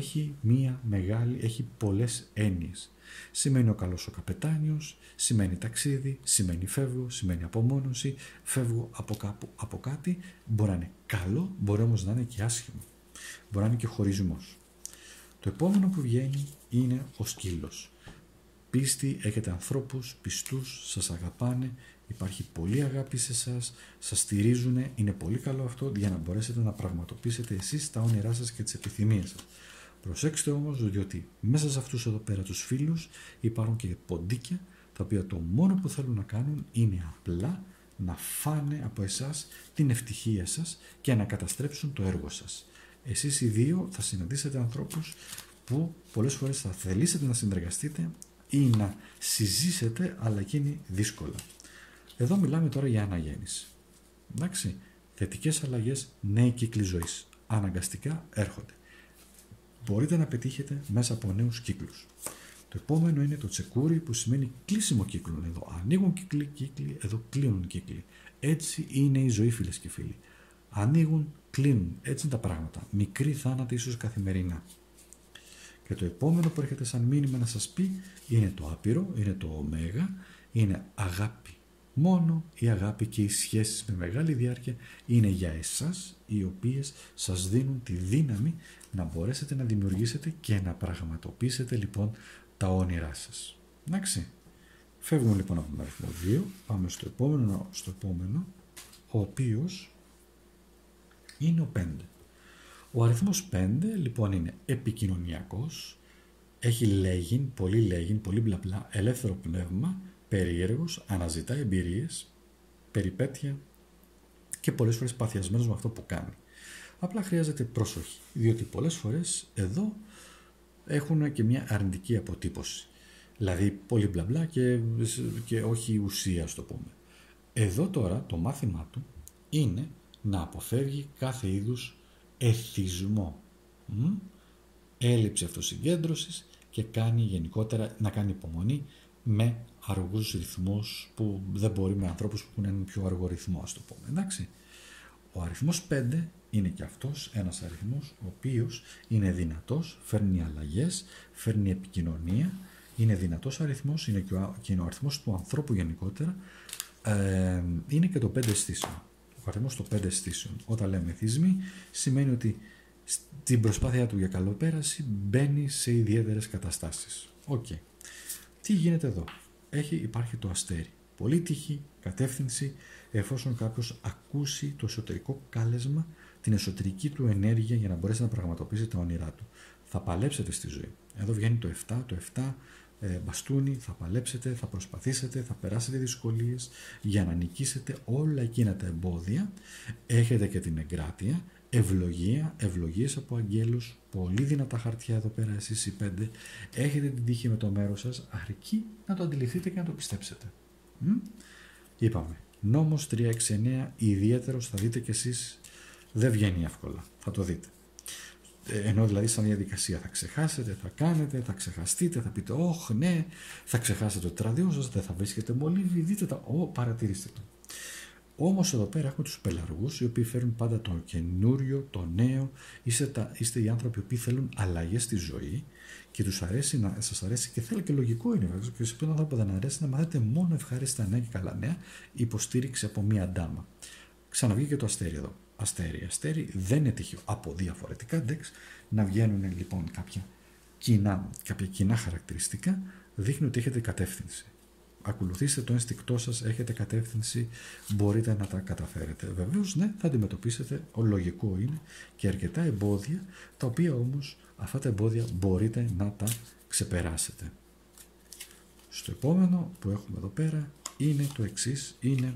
A: έχει πολλές έννοιες. Σημαίνει ο καλός ο καπετάνιος, σημαίνει ταξίδι, σημαίνει φεύγω, σημαίνει απομόνωση, φεύγω από κάπου, από κάτι. Μπορεί να είναι καλό, μπορεί όμως να είναι και άσχημο. Μπορεί να είναι και χωρισμός. Το επόμενο που βγαίνει είναι ο σκύλος. Πίστη, έχετε ανθρώπους πιστούς, σας αγαπάνε, υπάρχει πολλή αγάπη σε εσάς, σας στηρίζουν, είναι πολύ καλό αυτό για να μπορέσετε να πραγματοποιήσετε εσείς τα όνειρά σας και τις επιθυμίες σας. Προσέξτε όμως διότι μέσα σε αυτούς εδώ πέρα τους φίλους υπάρχουν και ποντίκια τα οποία το μόνο που θέλουν να κάνουν είναι απλά να φάνε από εσάς την ευτυχία σας και να καταστρέψουν το έργο σας. Εσείς οι δύο θα συναντήσετε ανθρώπους που πολλές φορές θα θελήσετε να συνεργαστείτε, ή να συζήσετε, αλλά εκείνη δύσκολα. Εδώ μιλάμε τώρα για αναγέννηση. Εντάξει, θετικές αλλαγές, νέοι κύκλοι ζωής. Αναγκαστικά έρχονται. Μπορείτε να πετύχετε μέσα από νέους κύκλους. Το επόμενο είναι το τσεκούρι, που σημαίνει κλείσιμο κύκλων. Εδώ ανοίγουν κύκλοι, εδώ κλείνουν κύκλοι. Έτσι είναι η ζωή, φίλες και φίλοι. Ανοίγουν, κλείνουν. Έτσι είναι τα πράγματα. Μικρή θάνατη ίσως καθημερινά. Και το επόμενο που έρχεται σαν μήνυμα να σας πει είναι το άπειρο, είναι το ωμέγα, είναι αγάπη. Μόνο η αγάπη και οι σχέσεις με μεγάλη διάρκεια είναι για εσάς, οι οποίες σας δίνουν τη δύναμη να μπορέσετε να δημιουργήσετε και να πραγματοποιήσετε λοιπόν τα όνειρά σας. Εντάξει. Φεύγουμε λοιπόν από τον αριθμό 2, πάμε στο επόμενο, ο οποίος είναι ο 5. Ο αριθμός 5 λοιπόν είναι επικοινωνιακός, έχει λέγειν, πολύ μπλα μπλα, ελεύθερο πνεύμα, περίεργος, αναζητά εμπειρίες, περιπέτεια και πολλές φορές παθιασμένος με αυτό που κάνει. Απλά χρειάζεται προσοχή, διότι πολλές φορές εδώ έχουν και μια αρνητική αποτύπωση. Δηλαδή πολύ μπλα μπλα και όχι ουσία, ας το πούμε. Εδώ τώρα το μάθημά του είναι να αποφεύγει κάθε είδους εθισμό, έλλειψη αυτοσυγκέντρωσης και κάνει γενικότερα να κάνει υπομονή με αργούς ρυθμούς που δεν μπορεί με ανθρώπους που έχουν έναν πιο αργό ρυθμό, ας το πούμε. Εντάξει. Ο αριθμός 5 είναι και αυτός ένας αριθμός ο οποίος είναι δυνατός, φέρνει αλλαγές, φέρνει επικοινωνία, είναι δυνατός αριθμός, είναι και ο αριθμός του ανθρώπου γενικότερα, είναι και το 5 αισθήσεων. Ο αριθμός των 5 αισθήσεων. Όταν λέμε εθισμοί, σημαίνει ότι στην προσπάθεια του για καλοπέραση μπαίνει σε ιδιαίτερες καταστάσεις. Okay. Τι γίνεται εδώ? Υπάρχει το αστέρι. Πολύ τύχη, κατεύθυνση, εφόσον κάποιος ακούσει το εσωτερικό κάλεσμα, την εσωτερική του ενέργεια για να μπορέσει να πραγματοποιήσει τα όνειρά του. Θα παλέψετε στη ζωή. Εδώ βγαίνει το 7, μπαστούνι, θα παλέψετε, θα προσπαθήσετε, θα περάσετε δυσκολίες για να νικήσετε όλα εκείνα τα εμπόδια. Έχετε και την εγκράτεια, ευλογίες από αγγέλους, πολύ δυνατά χαρτιά εδώ πέρα εσείς οι 5. Έχετε την τύχη με το μέρος σας, αρκεί να το αντιληφθείτε και να το πιστέψετε. Είπαμε, νόμος 369, ιδιαίτερος, θα δείτε κι εσείς, δεν βγαίνει εύκολα, θα το δείτε. Ενώ δηλαδή σαν διαδικασία θα ξεχάσετε, θα κάνετε, θα ξεχαστείτε, θα πείτε «Ωχ, ναι», θα ξεχάσετε το τετραδιό σας, δεν θα βρίσκετε μολύβι, δείτε τα, παρατηρήστε το. Όμως εδώ πέρα έχουμε τους πελαργούς, οι οποίοι φέρουν πάντα το καινούριο, το νέο, είστε οι άνθρωποι οι οποίοι θέλουν αλλαγές στη ζωή και σας αρέσει και θέλει και λογικό είναι, και σε ποιον άνθρωπο δεν αρέσει να μάθετε μόνο ευχάριστα νέα και καλά νέα, υποστήριξη από μία ντάμα. Ξαναβγεί και το αστέρι εδώ. Αστέρι δεν είναι τυχαίο από διαφορετικά decks να βγαίνουν λοιπόν κάποια κοινά χαρακτηριστικά, δείχνει ότι έχετε κατεύθυνση. Ακολουθήστε το ένστικτό σας, έχετε κατεύθυνση, μπορείτε να τα καταφέρετε. Βεβαίως, ναι, θα αντιμετωπίσετε, λογικό είναι, και αρκετά εμπόδια, τα οποία όμως αυτά τα εμπόδια μπορείτε να τα ξεπεράσετε. Στο επόμενο που έχουμε εδώ πέρα είναι το εξής, είναι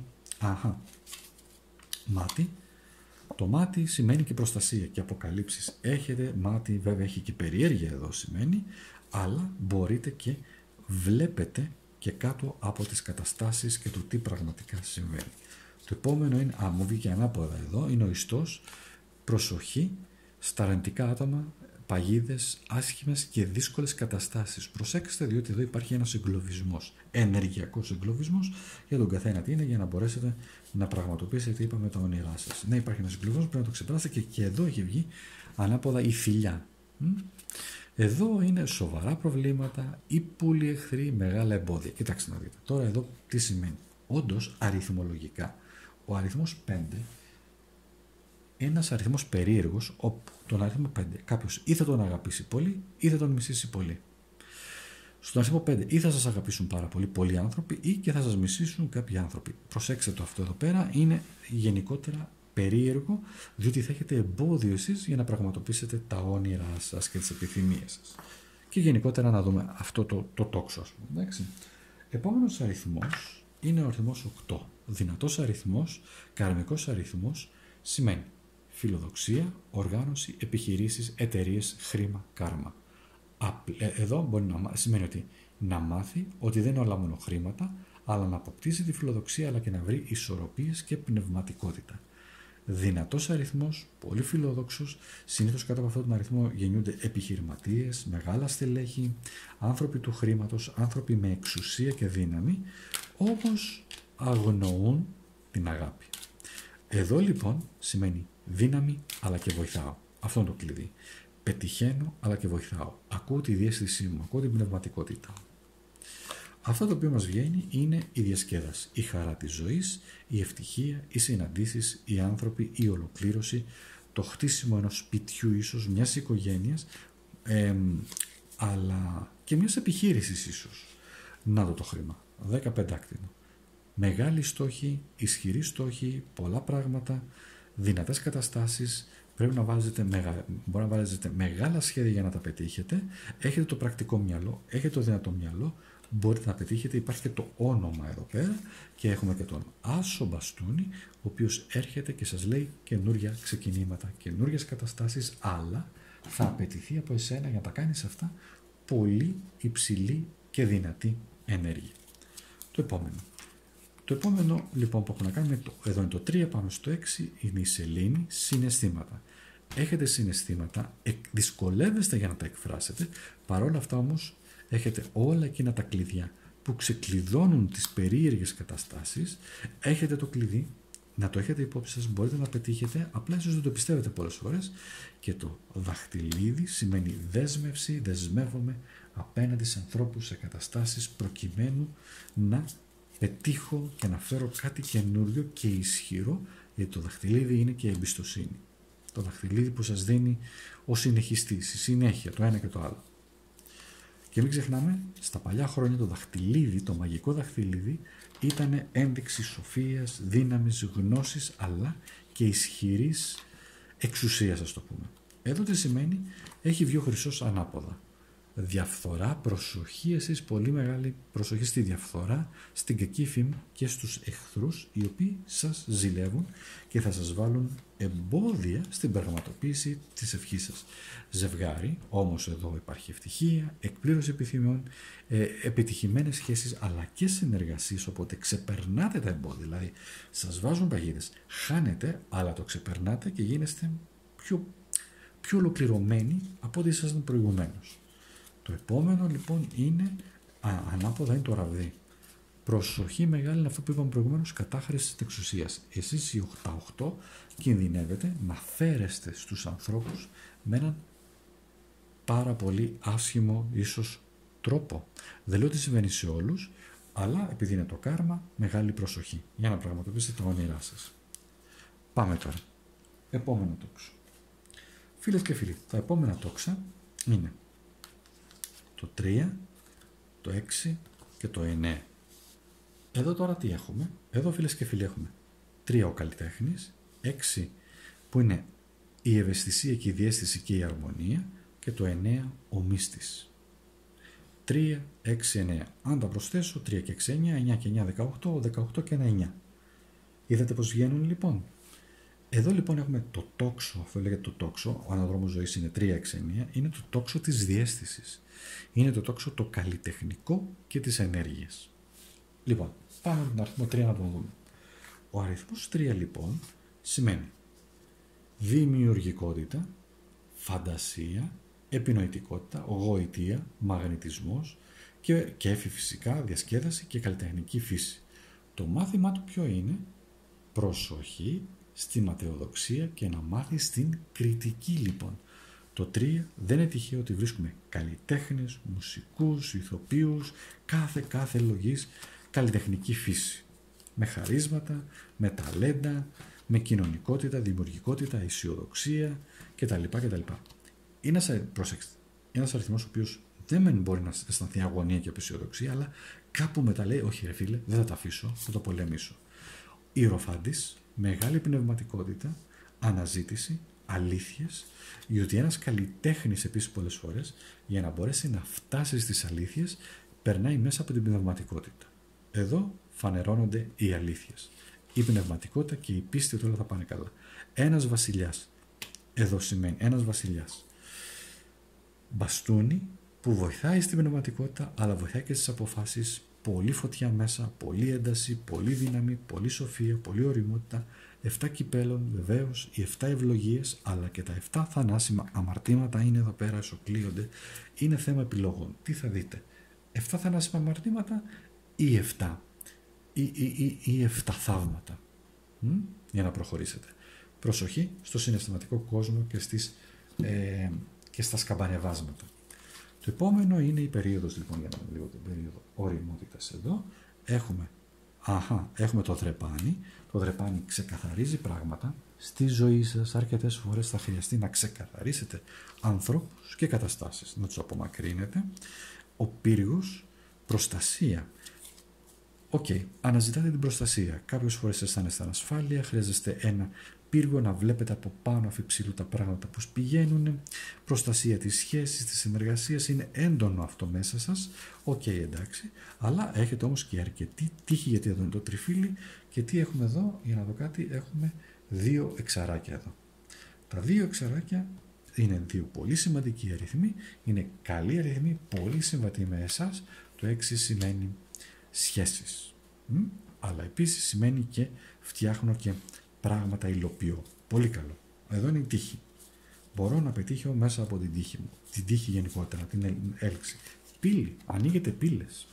A: μάτι. Το μάτι σημαίνει και προστασία και αποκαλύψεις. Έχετε μάτι, βέβαια έχει και περιέργεια εδώ σημαίνει, αλλά μπορείτε και βλέπετε και κάτω από τις καταστάσεις και το τι πραγματικά συμβαίνει. Το επόμενο είναι, μου βγήκε ανάποδα εδώ, είναι ο ιστός, προσοχή στα αρνητικά άτομα, παγίδες, άσχημες και δύσκολες καταστάσεις. Προσέξτε, διότι εδώ υπάρχει ένας εγκλωβισμός, ενεργειακός εγκλωβισμός για τον καθένα. Τι είναι? Για να μπορέσετε να πραγματοποιήσετε, είπαμε, τα όνειρά σας. Ναι, υπάρχει ένας εγκλωβισμός, πρέπει να το ξεπεράσετε και εδώ έχει βγει ανάποδα η θηλιά. Εδώ είναι σοβαρά προβλήματα, ύπουλοι εχθροί, μεγάλα εμπόδια. Κοιτάξτε να δείτε. Τώρα εδώ τι σημαίνει? Όντως, αριθμολογικά, ο αριθμός 5, ένας αριθμός περίεργος, όπου τον αριθμό 5 κάποιος ή θα τον αγαπήσει πολύ ή θα τον μισήσει πολύ. Στον αριθμό 5 ή θα σας αγαπήσουν πάρα πολύ πολλοί άνθρωποι ή και θα σας μισήσουν κάποιοι άνθρωποι. Προσέξτε το, αυτό εδώ πέρα είναι γενικότερα περίεργο, διότι θα έχετε εμπόδιο εσείς για να πραγματοποιήσετε τα όνειρά σας και τις επιθυμίες σας. Και γενικότερα να δούμε αυτό το τόξο, ας πούμε. Εντάξει. Επόμενος αριθμός είναι ο αριθμός 8. Δυνατός αριθμός, καρμικός αριθμός, σημαίνει φιλοδοξία, οργάνωση, επιχειρήσεις, εταιρείες, χρήμα, κάρμα. Εδώ μπορεί να σημαίνει ότι Να μάθει ότι δεν είναι όλα μόνο χρήματα, αλλά να αποκτήσει τη φιλοδοξία αλλά και να βρει ισορροπίες και πνευματικότητα. Δυνατός αριθμός, πολύ φιλόδοξος, συνήθως κάτω από αυτόν τον αριθμό γεννιούνται επιχειρηματίες, μεγάλα στελέχη, άνθρωποι του χρήματος, άνθρωποι με εξουσία και δύναμη, όμως αγνοούν την αγάπη. Εδώ λοιπόν σημαίνει δύναμη αλλά και βοηθάω. Αυτό είναι το κλειδί. Πετυχαίνω αλλά και βοηθάω. Ακούω τη διαίσθησή μου, ακούω την πνευματικότητα. Αυτό το οποίο μας βγαίνει είναι η διασκέδαση, η χαρά της ζωής, η ευτυχία, οι συναντήσεις, οι άνθρωποι, η ολοκλήρωση, το χτίσιμο ενός σπιτιού ίσως, μιας οικογένειας, αλλά και μιας επιχείρησης ίσως. Να το χρήμα, 15 άκτηνο. Μεγάλοι στόχοι, ισχυροί στόχοι, πολλά πράγματα, δυνατές καταστάσεις, πρέπει να μπορεί να βάζετε μεγάλα σχέδια για να τα πετύχετε, έχετε το πρακτικό μυαλό, έχετε το δυνατό μυαλό, μπορείτε να πετύχετε, υπάρχει και το όνομα εδώ πέρα και έχουμε και τον Άσο Μπαστούνι, ο οποίος έρχεται και σας λέει καινούργια ξεκινήματα, καινούργιες καταστάσεις, αλλά θα απαιτηθεί από εσένα για να τα κάνεις αυτά πολύ υψηλή και δυνατή ενέργεια. Το επόμενο λοιπόν που έχουμε να κάνουμε, εδώ είναι το 3 πάνω στο 6, είναι η σελήνη, συναισθήματα. Έχετε συναισθήματα, δυσκολεύεστε για να τα εκφράσετε, παρόλα αυτά όμως έχετε όλα εκείνα τα κλειδιά που ξεκλειδώνουν τις περίεργες καταστάσεις, έχετε το κλειδί, να το έχετε υπόψη σας, μπορείτε να πετύχετε, απλά ίσως δεν το πιστεύετε πολλές φορές, και το δαχτυλίδι σημαίνει δέσμευση, δεσμεύομαι απέναντι σε ανθρώπους, σε καταστάσεις, προκειμένου να πετύχω και να φέρω κάτι καινούριο και ισχυρό, γιατί το δαχτυλίδι είναι και εμπιστοσύνη. Το δαχτυλίδι που σας δίνει ο συνεχιστής, η συνέχεια, το ένα και το άλλο. Και μην ξεχνάμε, στα παλιά χρόνια το δαχτυλίδι, το μαγικό δαχτυλίδι, ήταν ένδειξη σοφίας, δύναμης, γνώσης, αλλά και ισχυρής εξουσίας, ας το πούμε. Εδώ τι σημαίνει, έχει βγει ο χρυσός ανάποδα. Διαφθορά, προσοχή, εσείς πολύ μεγάλη προσοχή στη διαφθορά, στην κακή φήμη και στους εχθρούς, οι οποίοι σας ζηλεύουν και θα σας βάλουν εμπόδια στην πραγματοποίηση της ευχής σας. Ζευγάρι, όμως εδώ υπάρχει ευτυχία, εκπλήρωση επιθυμιών, επιτυχημένες σχέσεις αλλά και συνεργασίες, οπότε ξεπερνάτε τα εμπόδια, δηλαδή σας βάζουν παγίδες, χάνετε αλλά το ξεπερνάτε και γίνεστε πιο ολοκληρωμένοι από ό,τι ήσασταν προηγουμένως. Το επόμενο λοιπόν είναι, ανάποδα είναι το ραβδί. Προσοχή μεγάλη είναι αυτό που είπαμε προηγουμένως, κατάχρηση της εξουσίας. Εσείς οι 8 κινδυνεύετε να φέρεστε στους ανθρώπους με έναν πάρα πολύ άσχημο ίσως τρόπο. Δεν λέω ότι συμβαίνει σε όλους, αλλά επειδή είναι το κάρμα, μεγάλη προσοχή για να πραγματοποιήσετε τα όνειρά σας. Πάμε τώρα. Επόμενο τόξο. Φίλες και φίλοι, τα επόμενα τόξα είναι το 3, το 6 και το 9. Εδώ τώρα τι έχουμε? Εδώ φίλες και φίλοι έχουμε 3 ο καλλιτέχνης, 6 που είναι η ευαισθησία και η διαίσθηση και η αρμονία και το 9 ο μύστης. 3, 6, 9. Αν τα προσθέσω 3 και 6, 9, 9 και 9, 18, 18 και 1, 9. Είδατε πως βγαίνουν λοιπόν? Εδώ λοιπόν έχουμε το τόξο, αυτό λέγεται το τόξο, ο αναδρόμος ζωής είναι 3, 6, 9, είναι το τόξο της διαίσθησης. Είναι το τόξο το καλλιτεχνικό και της ενέργειας. Λοιπόν, πάμε με τον αριθμό 3 να τον δούμε. Ο αριθμός 3 λοιπόν σημαίνει δημιουργικότητα, φαντασία, επινοητικότητα, γοητεία, μαγνητισμός και φυσικά διασκέδαση και καλλιτεχνική φύση. Το μάθημά του ποιο είναι? Προσοχή στη ματαιοδοξία και να μάθει στην κριτική λοιπόν. Το 3 δεν είναι τυχαίο ότι βρίσκουμε καλλιτέχνες, μουσικούς, ηθοποιούς, κάθε λογής καλλιτεχνική φύση. Με χαρίσματα, με ταλέντα, με κοινωνικότητα, δημιουργικότητα, αισιοδοξία κτλ. Είναι ένας αριθμός ο οποίος δεν μπορεί να αισθανθεί αγωνία και αισιοδοξία, αλλά κάπου μετά λέει, όχι ρε φίλε, δεν θα τα αφήσω, θα το πολεμήσω. Ιεροφάντης, μεγάλη πνευματικότητα, αναζήτηση, αλήθειες, διότι ένας καλλιτέχνης επίσης πολλές φορές για να μπορέσει να φτάσει στις αλήθειες περνάει μέσα από την πνευματικότητα. Εδώ φανερώνονται οι αλήθειες, η πνευματικότητα και η πίστη ότι όλα θα πάνε καλά. Ένας βασιλιάς, εδώ σημαίνει ένας βασιλιάς. Μπαστούνι, που βοηθάει στην πνευματικότητα, αλλά βοηθάει και στις αποφάσεις. Πολύ φωτιά μέσα, πολύ ένταση, πολύ δύναμη, πολύ σοφία, πολύ ωριμότητα. 7 κυπέλων, βεβαίως, οι 7 ευλογίες, αλλά και τα 7 θανάσιμα αμαρτήματα είναι εδώ πέρα, εσωκλείονται. Είναι θέμα επιλογών. Τι θα δείτε, 7 θανάσιμα αμαρτήματα ή 7 ή 7 θαύματα, για να προχωρήσετε. Προσοχή στο συναισθηματικό κόσμο και στα σκαμπανεβάσματα. Το επόμενο είναι η περίοδος, λοιπόν, για να δούμε λίγο την περίοδο ωριμότητας εδώ. Έχουμε το δρεπάνι. Το δρεπάνι ξεκαθαρίζει πράγματα. Στη ζωή σας αρκετές φορές θα χρειαστεί να ξεκαθαρίσετε ανθρώπους και καταστάσεις, να τους απομακρύνετε. Ο πύργος, προστασία. Αναζητάτε την προστασία. Κάποιες φορές αισθάνεστε ανασφάλεια, χρειάζεστε ένα πύργο να βλέπετε από πάνω αφιψηλού τα πράγματα πώς πηγαίνουν. Προστασία της σχέσης, της συνεργασίας, είναι έντονο αυτό μέσα σας. Εντάξει. Αλλά έχετε όμως και αρκετή τύχη, γιατί εδώ είναι το τριφύλι. Και τι έχουμε εδώ, για να δω κάτι, έχουμε 2 εξαράκια εδώ. Τα 2 εξαράκια είναι 2 πολύ σημαντικοί αριθμοί, είναι καλοί αριθμοί, πολύ συμβατοί με εσάς. Το 6 σημαίνει σχέσεις, αλλά επίσης σημαίνει και φτιάχνω και πράγματα, υλοποιώ. Πολύ καλό. Εδώ είναι η τύχη. Μπορώ να πετύχω μέσα από την τύχη μου. Την τύχη γενικότερα, την έλξη. Πύλη. Ανοίγετε πύλες.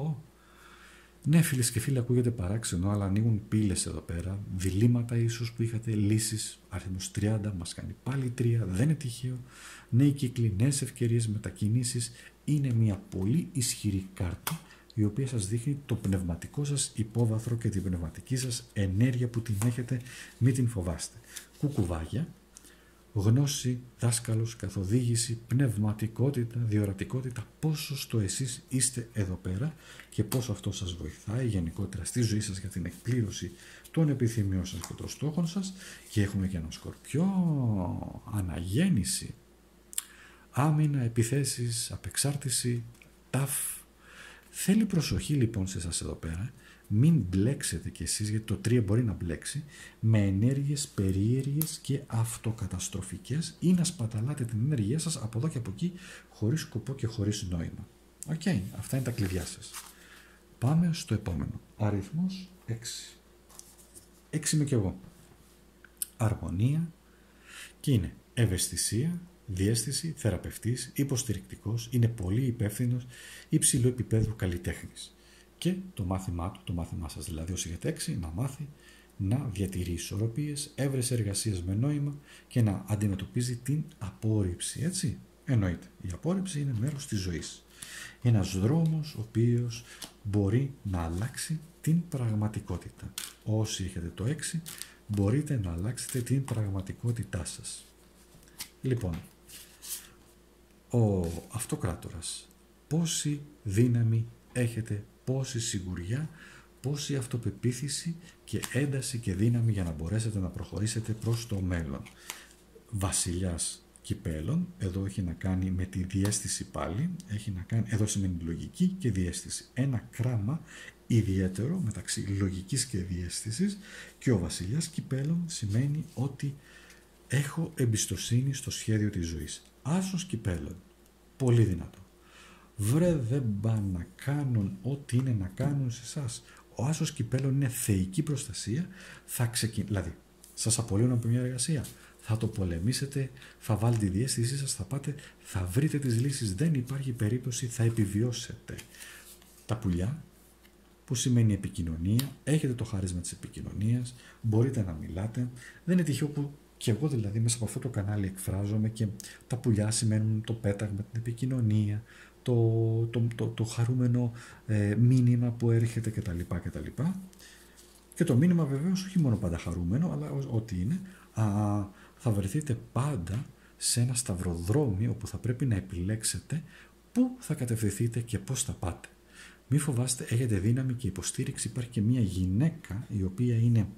A: Ναι, φίλες και φίλοι, ακούγεται παράξενο, αλλά ανοίγουν πύλες εδώ πέρα. Διλήμματα ίσως που είχατε, λύσεις. Αριθμός 30 μας κάνει πάλι 3. Δεν είναι τυχαίο. Νέοι κύκλοι, νέες ευκαιρίες, μετακινήσεις. Είναι μια πολύ ισχυρή κάρτα, η οποία σας δείχνει το πνευματικό σας υπόβαθρο και την πνευματική σας ενέργεια που την έχετε, μην την φοβάστε. Κουκουβάγια, γνώση, δάσκαλος, καθοδήγηση, πνευματικότητα, διορατικότητα, πόσο στο εσείς είστε εδώ πέρα και πόσο αυτό σας βοηθάει γενικότερα στη ζωή σας για την εκπλήρωση των επιθυμιών σας και των στόχων σας. Και έχουμε και ένα Σκορπιό, αναγέννηση, άμυνα, επιθέσεις, απεξάρτηση, ταφ. Θέλει προσοχή λοιπόν σε εσάς εδώ πέρα, μην μπλέξετε κι εσείς, γιατί το 3 μπορεί να μπλέξει, με ενέργειες περίεργες και αυτοκαταστροφικές ή να σπαταλάτε την ενέργειά σας από εδώ και από εκεί, χωρίς σκοπό και χωρίς νόημα. Αυτά είναι τα κλειδιά σας. Πάμε στο επόμενο. Αριθμός 6. 6 είμαι κι εγώ. Αρμονία και είναι ευαισθησία, διαίσθηση, θεραπευτής, υποστηρικτικός, είναι πολύ υπεύθυνος, υψηλού επίπεδου καλλιτέχνης. Και το μάθημά σας δηλαδή όσοι έχετε 6, να μάθει να διατηρεί ισορροπίες, έβρεση εργασίας με νόημα και να αντιμετωπίζει την απόρριψη, έτσι. Εννοείται, η απόρριψη είναι μέρος της ζωής. Ένας δρόμος ο οποίος μπορεί να αλλάξει την πραγματικότητα. Όσοι έχετε το 6, μπορείτε να αλλάξετε την πραγματικότητά σας. Λοιπόν, ο αυτοκράτορας, πόση δύναμη έχετε, πόση σιγουριά, πόση αυτοπεποίθηση και ένταση και δύναμη για να μπορέσετε να προχωρήσετε προς το μέλλον. Βασιλιάς κυπέλων, εδώ έχει να κάνει με τη διαίσθηση πάλι, εδώ σημαίνει λογική και διαίσθηση. Ένα κράμα ιδιαίτερο μεταξύ λογικής και διαίσθησης, και ο βασιλιάς κυπέλων σημαίνει ότι έχω εμπιστοσύνη στο σχέδιο της ζωής. Άσος κυπέλων, πολύ δυνατό. Βρε, δεν πάνε να κάνουν ό,τι είναι να κάνουν σε εσάς. Ο άσος κυπέλων είναι θεϊκή προστασία. Δηλαδή, σας απολύουν από μια εργασία, θα το πολεμήσετε, θα βάλετε τη διαίσθησή σας, θα πάτε, θα βρείτε τις λύσεις. Δεν υπάρχει περίπτωση, θα επιβιώσετε. Τα πουλιά, που σημαίνει επικοινωνία, έχετε το χάρισμα της επικοινωνίας, μπορείτε να μιλάτε. Δεν είναι τυχαίο που και εγώ δηλαδή μέσα από αυτό το κανάλι εκφράζομαι, και τα πουλιά σημαίνουν το πέταγμα, την επικοινωνία, το χαρούμενο μήνυμα που έρχεται κτλ. Και το μήνυμα βεβαίως όχι μόνο πάντα χαρούμενο, αλλά ό,τι είναι, θα βρεθείτε πάντα σε ένα σταυροδρόμι όπου θα πρέπει να επιλέξετε πού θα κατευθυνθείτε και πώς θα πάτε. Μη φοβάστε, έχετε δύναμη και υποστήριξη. Υπάρχει και μια γυναίκα η οποία είναι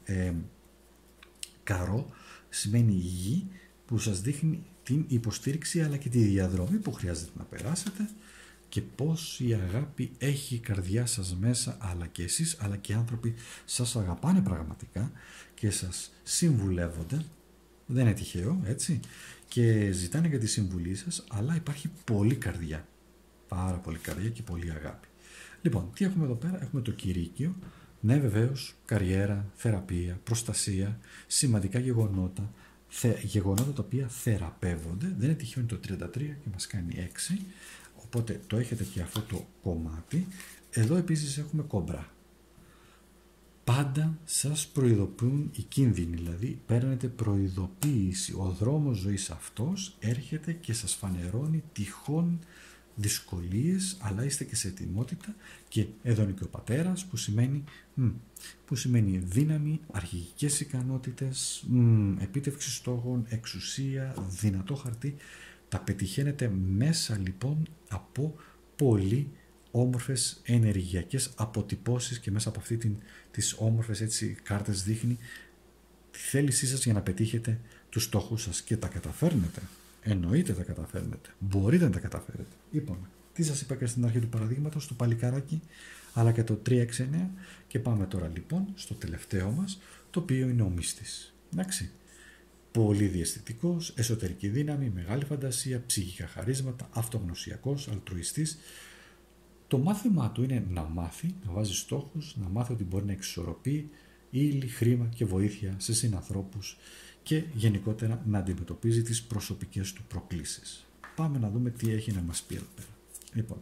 A: καρό, σημαίνει γη, που σας δείχνει την υποστήριξη αλλά και τη διαδρομή που χρειάζεται να περάσετε και πώς η αγάπη έχει η καρδιά σας μέσα, αλλά και εσείς αλλά και οι άνθρωποι σας αγαπάνε πραγματικά και σας συμβουλεύονται. Δεν είναι τυχαίο, έτσι. και ζητάνε για τη συμβουλή σας, αλλά υπάρχει πολύ καρδιά. Πάρα πολύ καρδιά και πολύ αγάπη. Λοιπόν, τι έχουμε εδώ πέρα? Έχουμε το κηρύκκιο. Ναι, βεβαίως, καριέρα, θεραπεία, προστασία, σημαντικά γεγονότα, γεγονότα τα οποία θεραπεύονται. Δεν είναι τυχαίο, είναι το 33 και μας κάνει 6. Οπότε το έχετε και αυτό το κομμάτι. Εδώ επίσης έχουμε κόμπρα. Πάντα σας προειδοποιούν οι κίνδυνοι, δηλαδή παίρνετε προειδοποίηση. Ο δρόμος ζωής αυτός έρχεται και σας φανερώνει τυχόν δυσκολίες, αλλά είστε και σε ετοιμότητα. Και εδώ είναι και ο πατέρας, που σημαίνει δύναμη, αρχηγικές ικανότητες, επίτευξη στόχων, εξουσία, δυνατό χαρτί. Τα πετυχαίνετε μέσα λοιπόν από πολύ όμορφες ενεργειακές αποτυπώσεις, και μέσα από αυτή τις όμορφες έτσι κάρτες δείχνει τη θέλησή σας για να πετύχετε τους στόχους σας, και τα καταφέρνετε. Εννοείται τα καταφέρνετε. Μπορείτε να τα καταφέρετε. Είπαμε. Τι σας είπα και στην αρχή του παραδείγματος, το παλικάράκι, αλλά και το 369. Και πάμε τώρα λοιπόν στο τελευταίο μας, το οποίο είναι ο μύστης. Εντάξει. Πολύ διαισθητικός, εσωτερική δύναμη, μεγάλη φαντασία, ψυχικά χαρίσματα, αυτογνωσιακός, αλτρουιστής. Το μάθημά του είναι να μάθει, να βάζει στόχους, να μάθει ότι μπορεί να εξισορροπεί ύλη, χρήμα και βοήθεια σε συνανθρώπους και γενικότερα να αντιμετωπίζει τις προσωπικές του προκλήσεις. Πάμε να δούμε τι έχει να μας πει εδώ πέρα. Λοιπόν,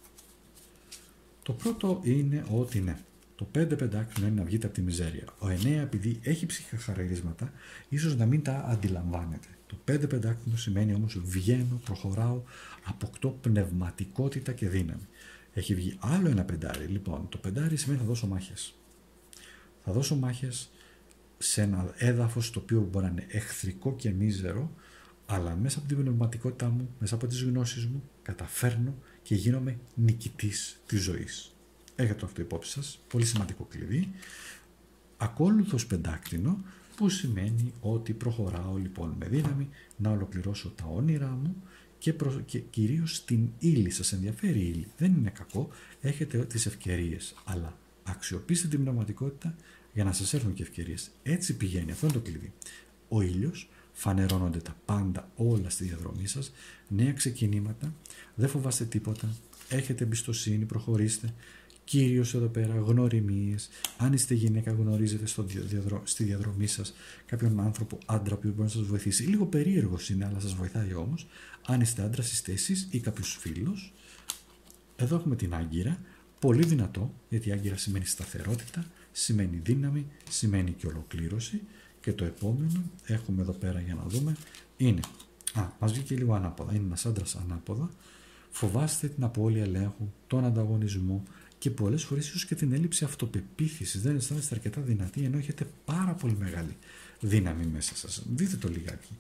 A: το πρώτο είναι ότι ναι, το 5 πεντάκρινο είναι να βγείτε από τη μιζέρια. Ο 9, επειδή έχει ψυχικά χαρίσματα, ίσως να μην τα αντιλαμβάνεται. Το 5 πεντάκρινο σημαίνει όμως βγαίνω, προχωράω, αποκτώ πνευματικότητα και δύναμη. Έχει βγει άλλο ένα πεντάρι. Λοιπόν, το πεντάρι σημαίνει θα δώσω μάχες. Θα δώσω μάχες σε ένα έδαφος το οποίο μπορεί να είναι εχθρικό και μίζερο, αλλά μέσα από την πνευματικότητά μου, μέσα από τις γνώσεις μου, καταφέρνω και γίνομαι νικητής της ζωής. Έχετε αυτό υπόψη σας, πολύ σημαντικό κλειδί. Ακόλουθος πεντάκτηνο, που σημαίνει ότι προχωράω λοιπόν με δύναμη να ολοκληρώσω τα όνειρά μου και κυρίως την ύλη. Σας ενδιαφέρει η ύλη, δεν είναι κακό, έχετε τις ευκαιρίες, αλλά αξιοποιήστε την πνευματικότητα για να σας έρθουν και ευκαιρίες. Έτσι πηγαίνει, αυτό είναι το κλειδί. Ο ήλιος, φανερώνονται τα πάντα όλα στη διαδρομή σας, νέα ξεκινήματα, δεν φοβάστε τίποτα, έχετε εμπιστοσύνη, προχωρήστε. Κύριος εδώ πέρα, γνωριμίες. Αν είστε γυναίκα, γνωρίζετε στη διαδρομή σας κάποιον άνθρωπο, άντρα, που μπορεί να σας βοηθήσει. Λίγο περίεργος είναι, αλλά σας βοηθάει όμως. Αν είστε άντρας, είστε εσείς ή κάποιος φίλος. Εδώ έχουμε την Άγκυρα. Πολύ δυνατό, γιατί η Άγκυρα σημαίνει σταθερότητα, σημαίνει δύναμη, σημαίνει και ολοκλήρωση. Και το επόμενο έχουμε εδώ πέρα για να δούμε είναι. Μας βγήκε λίγο ανάποδα. Είναι ένας άντρας ανάποδα. Φοβάστε την απώλεια ελέγχου, τον ανταγωνισμό και πολλές φορές ίσως και την έλλειψη αυτοπεποίθησης. Δεν αισθάνεστε αρκετά δυνατοί, ενώ έχετε πάρα πολύ μεγάλη δύναμη μέσα σας. Δείτε το λιγάκι.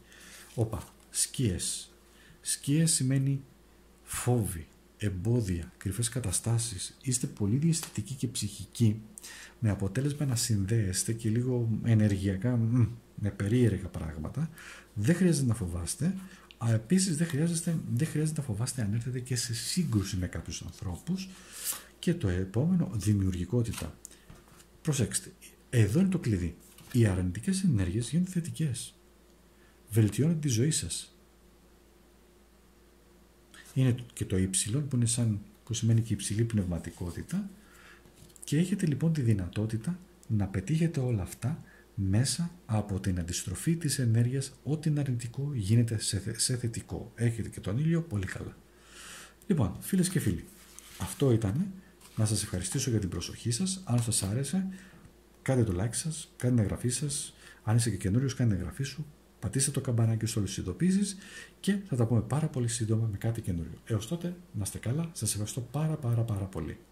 A: Σκίες. Σκίες σημαίνει φόβοι, εμπόδια, κρυφές καταστάσεις. Είστε πολύ διαισθητικοί και ψυχικοί, με αποτέλεσμα να συνδέεστε και λίγο ενεργειακά με περίεργα πράγματα. Δεν χρειάζεται να φοβάστε. Επίσης δεν χρειάζεται να φοβάστε αν έρθετε και σε σύγκρουση με κάποιους ανθρώπους. Και το επόμενο, δημιουργικότητα. Προσέξτε, εδώ είναι το κλειδί. Οι αρνητικές ενέργειες γίνονται θετικές. Βελτιώνετε τη ζωή σας. Είναι και το ύψιλον που σημαίνει και υψηλή πνευματικότητα, και έχετε λοιπόν τη δυνατότητα να πετύχετε όλα αυτά μέσα από την αντιστροφή της ενέργειας. Ό,τι είναι αρνητικό γίνεται σε θετικό. Έχετε και τον ήλιο, πολύ καλά. Λοιπόν, φίλες και φίλοι, αυτό ήταν. Να σας ευχαριστήσω για την προσοχή σας. Αν σας άρεσε, κάντε το like σας, κάντε την εγγραφή σας. Αν είσαι και καινούριος, κάντε την εγγραφή σου. Πατήστε το καμπανάκι σε όλες τις ειδοποιήσεις και θα τα πούμε πάρα πολύ σύντομα με κάτι καινούριο. Έως τότε, να είστε καλά. Σας ευχαριστώ πάρα πολύ.